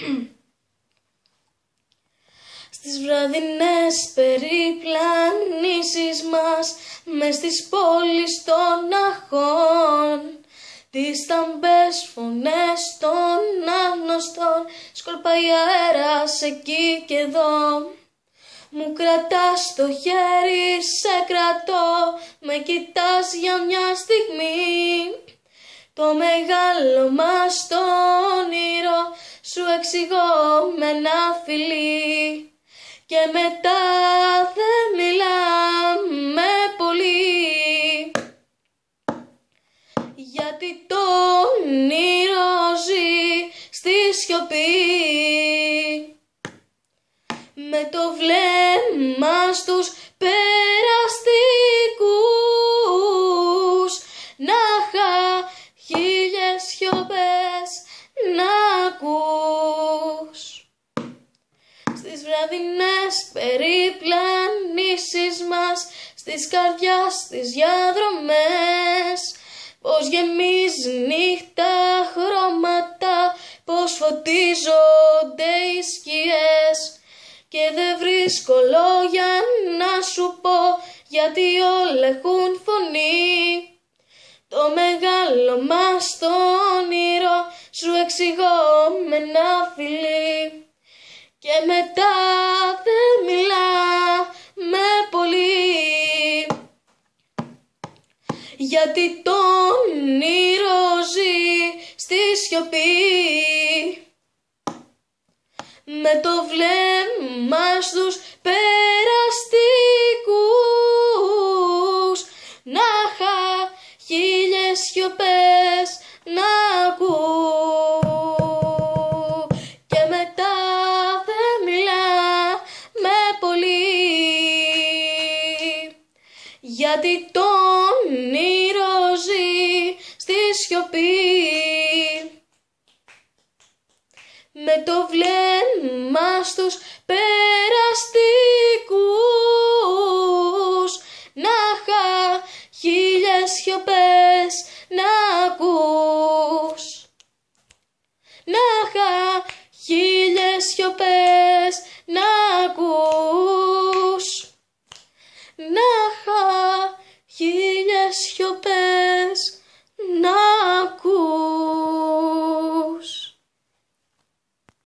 Στις βραδινές περιπλανήσεις μας, μες στις πόλεις των αχών, τις ταμπές φωνές των άγνωστων, σκορπάει αέρας εκεί και εδώ. Μου κρατάς το χέρι, σε κρατώ, με κοιτάς για μια στιγμή. Το μεγάλο μας το όνειρο σου εξηγώ με ένα φιλί. Και μετά δεν μιλάμε πολύ, γιατί το όνειρο ζει στη σιωπή. Με το βλέμμα στους περαστικούς, να είχα χίλιες σιωπές να ακούς. Στις βραδινές περιπλανήσεις μας, στις καρδιάς τις διαδρομές, πως γεμίζει νύχτα χρώματα, πως φωτίζονται οι σκιές. Και δεν βρίσκω λόγια να σου πω, γιατί όλα έχουν φωνή. Το μεγάλο μας το όνειρο σου εξηγώ με ένα φιλί. Και μετά δεν μιλάμε πολύ, γιατί το όνειρο ζει στη σιωπή. Με το βλέμμα στους περαστικούς, να είχα χίλιες σιωπές να ακούω. Και μετά δεν μιλάμε πολύ, γιατί το όνειρο ζει στη σιωπή. Με το βλέμμα στους περαστικούς, να είχα χίλιες σιωπές να ακούς. Να είχα χίλιες σιωπές να ακούς.